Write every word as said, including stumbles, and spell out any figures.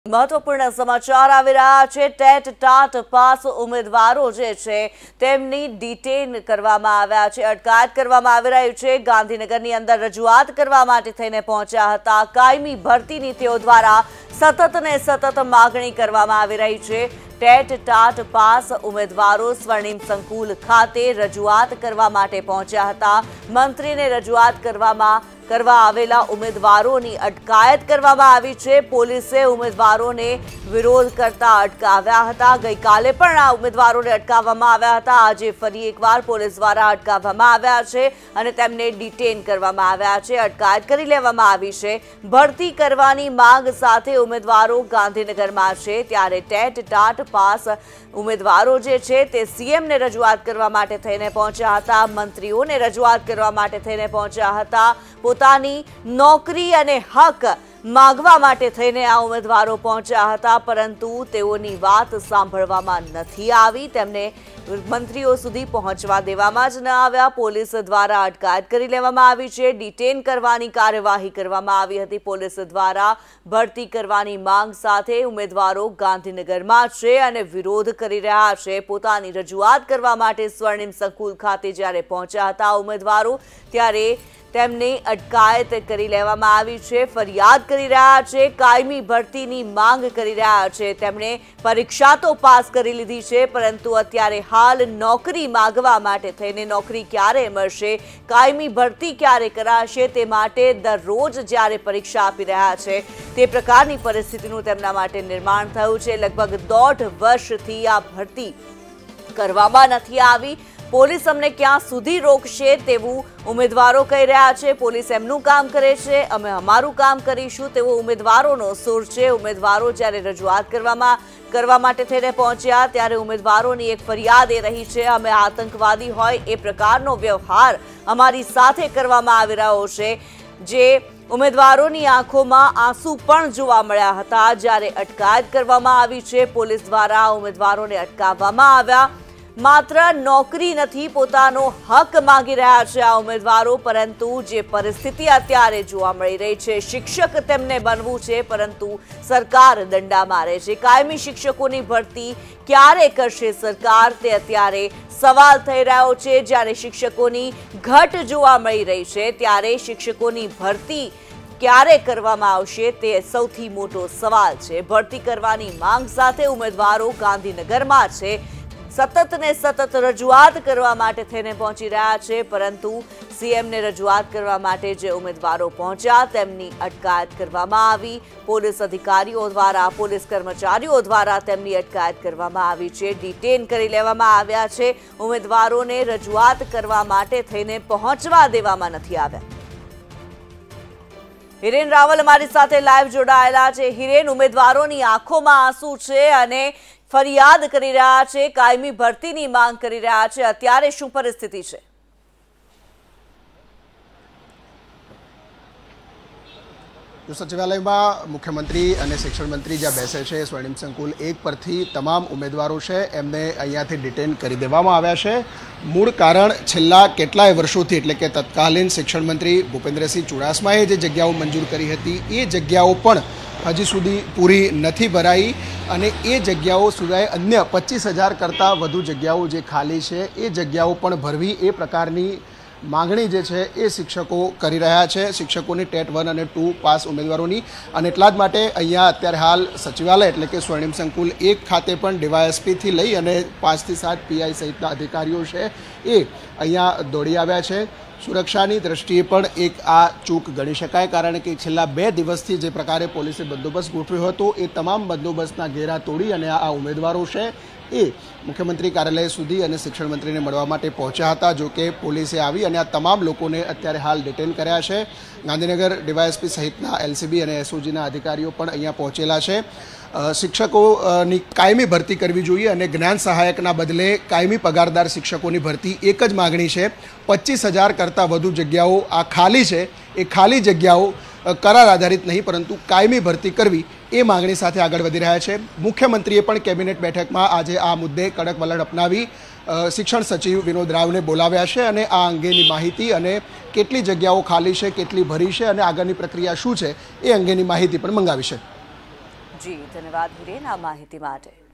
મહત્વપૂર્ણ સમાચાર આવી રહ્યા છે। ટેટ ટાટ પાસ ઉમેદવારો જે છે તેમની ડિટેન કરવામાં આવ્યા છે, અટકાયત કરવામાં આવી રહી છે। ગાંધીનગરની અંદર રજૂઆત કરવા માટે થઈને પહોંચ્યા હતા। કાયમી ભરતીની તેઓ દ્વારા સતત ને સતત માગણી કરવામાં આવી રહી છે। ટેટ ટાટ પાસ ઉમેદવારો સ્વર્ણિમ સંકુલ ખાતે રજૂઆત કરવા માટે પહોંચ્યા હતા। મંત્રીને રજૂઆત કરવામાં કરવા આવેલા ઉમેદવારોની અટકાયત કરવામાં આવી છે। પોલીસે ઉમેદવારોને વિરોધ કરતા અટકાવ્યા હતા। ગઈકાલે પણ આ ઉમેદવારોને અટકાવવામાં આવ્યા હતા। આજે ફરી એકવાર પોલીસ દ્વારા અટકાવવામાં આવ્યા છે અને તેમને ડિટેન કરવામાં આવ્યા છે, અટકાયત કરી લેવામાં આવી છે। ભરતી કરવાની માંગ સાથે ઉમેદવારો ગાંધીનગરમાં છે, ત્યારે ટેટ ટાટ પાસ ઉમેદવારો જે છે તે સીએમને રજૂઆત કરવા માટે થઈને પહોંચ્યા હતા। મંત્રીઓને રજૂઆત કરવા માટે થઈને પહોંચ્યા હતા। પોતાની નોકરી અને હક માગવા માટે થઈને આ ઉમેદવારો પહોંચ્યા હતા, પરંતુ તેઓની વાત સાંભળવામાં નથી આવી। તેમને મંત્રીઓ સુધી પહોંચવા દેવામાં જ ન આવ્યા। પોલીસ દ્વારા અટકાયત કરી લેવામાં આવી છે, ડિટેન કરવાની કાર્યવાહી કરવામાં આવી હતી પોલીસ દ્વારા। ભરતી કરવાની માંગ સાથે ઉમેદવારો ગાંધીનગરમાં છે અને વિરોધ કરી રહ્યા છે। પોતાની રજૂઆત કરવા માટે સ્વર્ણિમ સંકુલ ખાતે જ્યારે પહોંચ્યા હતા ઉમેદવારો, ત્યારે તેમની અટકાયત કરી લેવામાં આવી છે, ફરિયાદ કરી રહ્યા છે, કાયમી ભરતીની માંગ કરી રહ્યા છે। તેમણે પરીક્ષા તો પાસ કરી લીધી છે, પરંતુ અત્યારે હાલ નોકરી માંગવા માટે થઈને નોકરી ક્યારે મળશે, કાયમી ભરતી ક્યારે કરાશે, તે માટે દરરોજ જ્યારે પરીક્ષા આપી રહ્યા છે તે પ્રકારની પરિસ્થિતિનું તેમના માટે નિર્માણ થયું છે। લગભગ દોઢ વર્ષથી આ ભરતી કરવામાં નથી આવી। પોલીસ અમને ક્યાં સુધી રોકશે તેવું ઉમેદવારો કહી રહ્યા છે। પોલીસ એમનું કામ કરે છે, અમે અમારું કામ કરીશું તેવો ઉમેદવારોનો સૂર છે। ઉમેદવારો જ્યારે રજૂઆત કરવામાં કરવા માટે થઈને પહોંચ્યા ત્યારે ઉમેદવારોની એક ફરિયાદ એ રહી છે, અમે આતંકવાદી હોય એ પ્રકારનો વ્યવહાર અમારી સાથે કરવામાં આવી રહ્યો છે। જે ઉમેદવારોની આંખોમાં આંસુ પણ જોવા મળ્યા હતા જ્યારે અટકાયત કરવામાં આવી છે। પોલીસ દ્વારા ઉમેદવારોને અટકાવવામાં આવ્યા। માત્ર નોકરી નથી, પોતાનો હક માંગી રહ્યા છે આ ઉમેદવારો, પરંતુ જે પરિસ્થિતિ અત્યારે જોવા મળી રહી છે, શિક્ષક તેમને બનવું છે પરંતુ સરકાર દંડા મારે છે। કાયમી શિક્ષકોની ભરતી ક્યારે કરશે સરકાર, તે અત્યારે સવાલ થઈ રહ્યો છે। જ્યારે શિક્ષકોની ઘટ જોવા મળી રહી છે ત્યારે શિક્ષકોની ભરતી ક્યારે કરવામાં આવશે તે સૌથી મોટો સવાલ છે। ભરતી કરવાની માંગ સાથે ઉમેદવારો ગાંધીનગરમાં છે, સતત ને સતત રજૂઆત કરવા માટે થઈને પહોંચી રહ્યા છે, પરંતુ સીએમને રજૂઆત કરવા માટે જે ઉમેદવારો પહોંચ્યા તેમની અટકાયત કરવામાં આવી। પોલીસ અધિકારીઓ દ્વારા, પોલીસ કર્મચારીઓ દ્વારા તેમની અટકાયત કરવામાં આવી છે, ડિટેન કરી લેવામાં આવ્યા છે। ઉમેદવારોને રજૂઆત કરવા માટે થઈને પહોંચવા દેવામાં નથી આવ્યા। હિરેન રાવલ અમારી સાથે લાઈવ જોડાયેલા છે। હિરેન, ઉમેદવારોની આંખોમાં આંસુ છે અને ફરિયાદ કરી રહ્યા છે, કાયમી ભરતીની માંગ કરી રહ્યા છે, અત્યારે શું પરિસ્થિતિ છે? જો સચિવાલયમાં મુખ્યમંત્રી અને શિક્ષણ મંત્રી જ્યાં બેસે છે, સ્વર્ણિમ સંકુલ એક પરથી તમામ ઉમેદવારો છે એમને અહીંયાથી ડિટેન કરી દેવામાં આવ્યા છે। મૂળ કારણ છેલ્લા કેટલાય વર્ષોથી, એટલે કે તત્કાલીન શિક્ષણ મંત્રી ભૂપેન્દ્રસિંહ ચુડાસમાએ જે જગ્યાઓ મંજૂર કરી હતી એ જગ્યાઓ પણ હજી સુધી પૂરી નથી ભરાઈ અને એ જગ્યાઓ સિવાય અન્ય પચીસ હજાર કરતાં વધુ જગ્યાઓ જે ખાલી છે એ જગ્યાઓ પણ ભરવી, એ પ્રકારની માગણી જે છે એ શિક્ષકો કરી રહ્યા છે, શિક્ષકોની ટેટ વન અને ટુ પાસ ઉમેદવારોની। અને એટલા જ માટે અહીંયા અત્યારે હાલ સચિવાલય એટલે કે સ્વર્ણિમ સંકુલ એક ખાતે પણ ડીવાયએસપીથી લઈ અને પાંચથી સાત પીઆઈ સહિતના અધિકારીઓ છે એ અહીંયા દોડી આવ્યા છે। સુરક્ષાની દ્રષ્ટિએ પણ એક આ ચૂક ગણી શકાય, કારણ કે છેલ્લા બે દિવસથી જે પ્રકારે પોલીસે બંદોબસ્ત ગોઠવ્યો હતો એ તમામ બંદોબસ્તના ઘેરા તોડી અને આ ઉમેદવારો છે એ મુખ્યમંત્રી કાર્યાલય સુધી અને શિક્ષણ મંત્રીને મળવા માટે પહોંચ્યા હતા। જો કે પોલીસે આવી અને આ તમામ લોકોને અત્યારે હાલ ડિટેન કર્યા છે। ગાંધીનગર ડીવાયએસપી સહિતના એલસીબી અને એસઓજીના અધિકારીઓ પણ અહીંયા પહોંચેલા છે। શિક્ષકોની કાયમી ભરતી કરવી જોઈએ અને જ્ઞાન સહાયકના બદલે કાયમી પગારદાર શિક્ષકોની ભરતી એક જ માગણી છે। પચીસ હજાર કરતાં વધુ જગ્યાઓ આ ખાલી છે, એ ખાલી જગ્યાઓ કરાર આધારિત નહીં પરંતુ કાયમી ભરતી કરવી એ માગણી સાથે આગળ વધી રહ્યા છે। મુખ્યમંત્રીએ પણ કેબિનેટ બેઠકમાં આજે આ મુદ્દે કડક વલણ અપનાવી શિક્ષણ સચિવ વિનોદ રાવને બોલાવ્યા છે અને આ અંગેની માહિતી અને કેટલી જગ્યાઓ ખાલી છે, કેટલી ભરી છે અને આગળની પ્રક્રિયા શું છે એ અંગેની માહિતી પણ મંગાવી છે। જી ધન્યવાદ હિરેન આ માહિતી માટે।